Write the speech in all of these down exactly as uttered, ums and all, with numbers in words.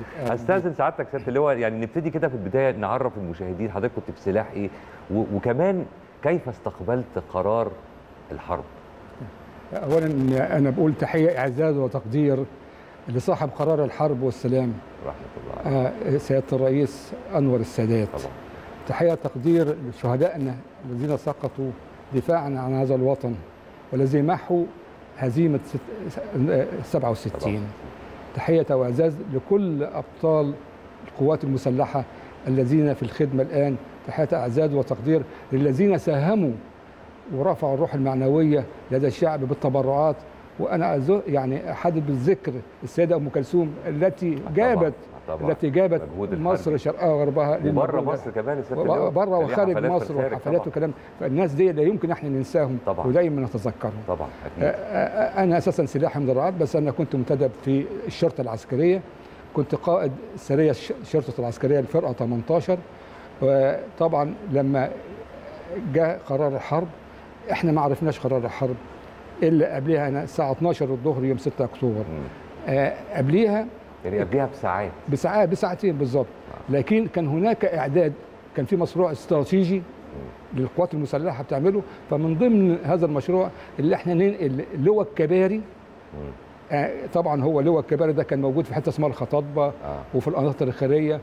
هستاذن سعادتك سياده اللواء، يعني نبتدي كده في البدايه نعرف المشاهدين حضرتك كنت في سلاح ايه، وكمان كيف استقبلت قرار الحرب؟ اولا انا بقول تحيه اعزاز وتقدير لصاحب قرار الحرب والسلام رحمه الله آه سياده الرئيس انور السادات. طبعا. تحيه تقدير لشهدائنا الذين سقطوا دفاعا عن هذا الوطن والذي محوا هزيمه سبعة وستين. تحيه واعزاز لكل ابطال القوات المسلحه الذين في الخدمه الان. تحيه اعزاز وتقدير للذين ساهموا ورفعوا الروح المعنويه لدى الشعب بالتبرعات. وانا يعني احدد بالذكر السيده ام كلثوم التي جابت طبعًا. التي جابت مصر شرقها وغربها وبره مصر كمان بره وخارج مصر وحفلات وكلام. فالناس دي لا يمكن احنا ننساهم ودايما نتذكرهم طبعا. أكيد. انا اساسا سلاحي مدرعات، بس انا كنت منتدب في الشرطه العسكريه، كنت قائد سريه الشرطه العسكريه الفرقه ثمانية عشر. وطبعا لما جاء قرار الحرب احنا ما عرفناش قرار الحرب الا قبلها انا الساعه اتناشر الظهر يوم ستة اكتوبر. آه قبليها يعني قبليها بساعات بساعات بساعتين بالظبط. لكن كان هناك اعداد، كان في مشروع استراتيجي للقوات المسلحه بتعمله. فمن ضمن هذا المشروع اللي احنا ننقل لواء الكباري. آه طبعا هو لواء الكباري ده كان موجود في حته اسمها الخطاطبه آه. وفي القناطر الخيريه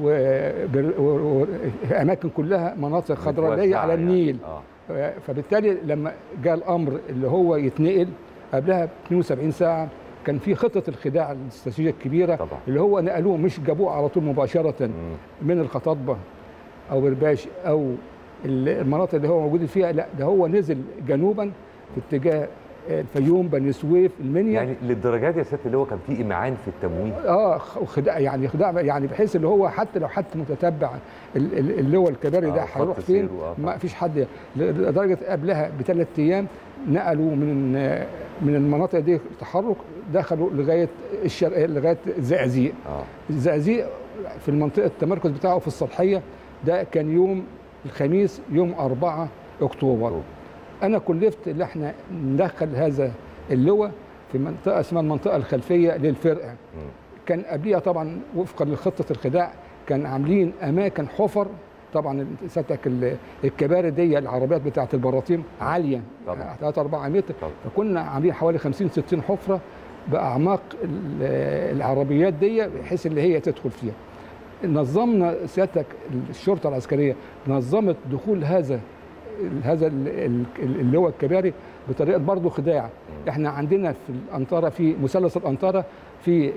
واماكن كلها مناطق خضراء اللي هي على النيل. يعني. آه. فبالتالي لما جاء الامر اللي هو يتنقل قبلها ب اتنين وسبعين ساعه كان في خطه الخداع الاستراتيجيه الكبيره طبعا. اللي هو نقلوه مش جابوه على طول مباشره مم. من الخطاطبه او برباش او المناطق اللي هو موجود فيها، لا ده هو نزل جنوبا في اتجاه الفيوم بني سويف المنيا. يعني للدرجات دي يا سياده اللي هو كان في امعان في التموين اه خداع يعني خداع يعني بحيث اللي هو حتى لو حد متتبع اللي هو الكباري ده هيروح فين ما فيش حد. لدرجه قبلها بثلاث ايام نقلوا من من المناطق دي تحرك دخلوا لغايه الشرق لغايه الزقازيق. آه. الزقازيق في المنطقه التمركز بتاعه في الصالحيه. ده كان يوم الخميس يوم أربعة أكتوبر. أوه. انا كلفت ان احنا ندخل هذا اللواء في منطقه اسمها المنطقه الخلفيه للفرقه. م. كان قبليها طبعا وفقا لخطه الخداع كان عاملين اماكن حفر. طبعا ساتك الكباري دي العربيات بتاعه البراطيم عاليه ثلاثة أربعة متر. طبعا. فكنا عاملين حوالي خمسين ستين حفره باعماق العربيات دي بحيث اللي هي تدخل فيها. نظمنا سيادتك الشرطه العسكريه نظمت دخول هذا هذا اللي هو الكباري بطريقه برضه خداع. احنا عندنا في الانطره في مثلث الانطره في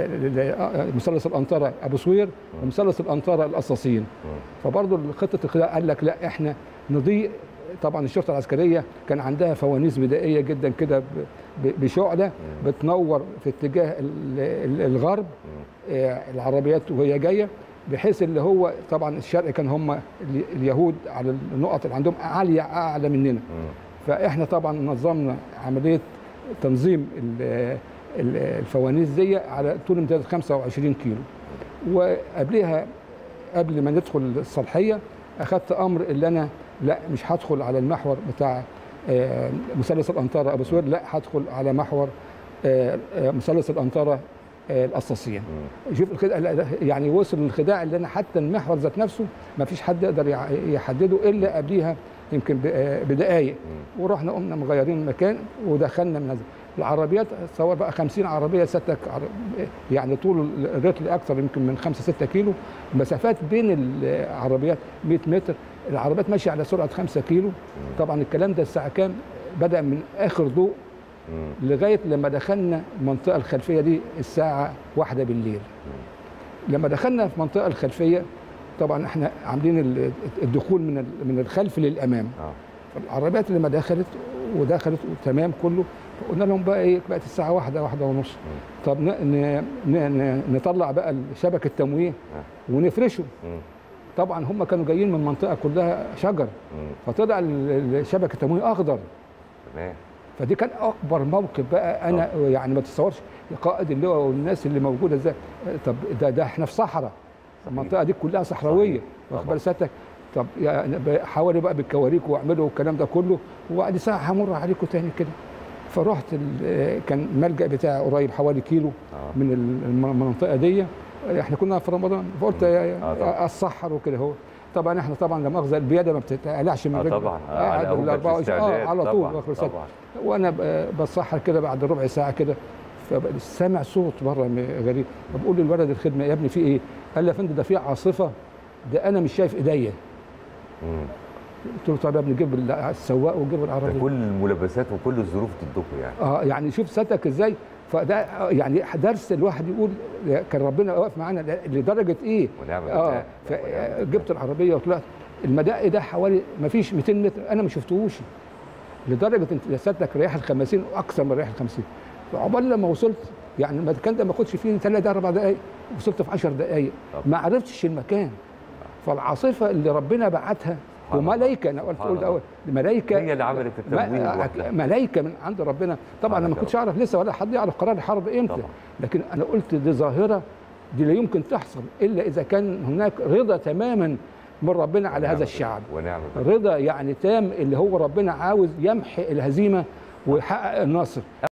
مثلث الانطره ابو سوير ومثلث الانطره القصاصين. فبرضه خطه الخداع قال لك لا احنا نضيء. طبعا الشرطه العسكريه كان عندها فوانيس بدائيه جدا كده بشعله بتنور في اتجاه الغرب العربيات وهي جايه، بحيث اللي هو طبعا الشرق كان هم اليهود على النقط اللي عندهم عاليه اعلى مننا. فاحنا طبعا نظمنا عمليه تنظيم الفوانيس دي على طول امتداد خمسة وعشرين كيلو. وقبلها قبل ما ندخل الصالحيه اخذت امر اللي انا لا مش هدخل على المحور بتاع مثلث الانطره ابو سوير، لا هدخل على محور مثلث الانطره القصاصين. شوف الخداع يعني وصل للخداع اللي انا حتى المحور ذات نفسه ما فيش حد يقدر يحدده الا قبليها يمكن بدقائق. ورحنا قمنا مغيرين المكان ودخلنا من هذا العربيات سواء بقى خمسين عربيه ستك يعني طول الرتل اكثر يمكن من خمسة ستة كيلو. مسافات بين العربيات مية متر. العربيات ماشيه على سرعه خمسة كيلو. طبعا الكلام ده الساعه كام؟ بدا من اخر ضوء لغايه لما دخلنا المنطقه الخلفيه دي الساعه واحدة بالليل. لما دخلنا في المنطقه الخلفيه طبعا احنا عاملين الدخول من من الخلف للامام. العربيات لما دخلت ودخلت تمام كله قلنا لهم بقى ايه بقت الساعه واحدة واحدة ونص. طب نطلع بقى شبكه التمويه ونفرشه. طبعا هم كانوا جايين من منطقه كلها شجر فطلع شبكه التمويه اخضر. تمام. فدي كان اكبر موقف بقى انا طبعا. يعني ما تتصورش قائد اللواء والناس اللي موجوده ازاي. طب ده ده احنا في صحراء المنطقه دي كلها صحراويه واخد بال سيادتك. طب يعني حاولوا بقى بالكواريك واعملوا الكلام ده كله وبعد ساعه همر عليكم تاني كده. فرحت كان الملجأ بتاعي قريب حوالي كيلو من المنطقه دي. احنا كنا في رمضان فقلت آه اتسحر وكده هو. طبعا احنا طبعا لا مؤاخذه البياده ما بتتقلعش من رجل. اه طبعا قاعد ال أربعة وعشرين اه على طول طبعا. طبعا. وانا بتسحر كده بعد ربع ساعه كده فسامع صوت بره غريب، فبقول للولد الخدمه يا ابني في ايه؟ قال لي يا فندم ده في عاصفه، ده انا مش شايف ايديا. قلت له طب يا ابني جيب السواق وجيب العربيه. كل الملابسات وكل الظروف ضدكم يعني. اه يعني شوف سيادتك ازاي، فده يعني درس الواحد يقول كان ربنا واقف معانا لدرجه ايه؟ ونعم اه فجبت العربيه وطلعت المدق ده حوالي ما فيش مئتين متر انا ما شفتهوش، لدرجه انت سيادتك رايح ال خمسين واكثر من رايح ال خمسين، فعقبال لما وصلت يعني المكان ده ما كنتش فيه ثلاث اربع دقائق، وصلت في عشر دقائق ما عرفتش المكان. فالعاصفه اللي ربنا بعتها وملائكه، انا قلت قلت اول ملائكه هي اللي عملت التمويل، ملائكه من عند ربنا. طبعا انا ما كنتش اعرف لسه ولا حد يعرف قرار الحرب امتى طبعا. لكن انا قلت دي ظاهره دي لا يمكن تحصل الا اذا كان هناك رضا تماما من ربنا على هذا الشعب، رضا يعني تام اللي هو ربنا عاوز يمحي الهزيمه ويحقق النصر.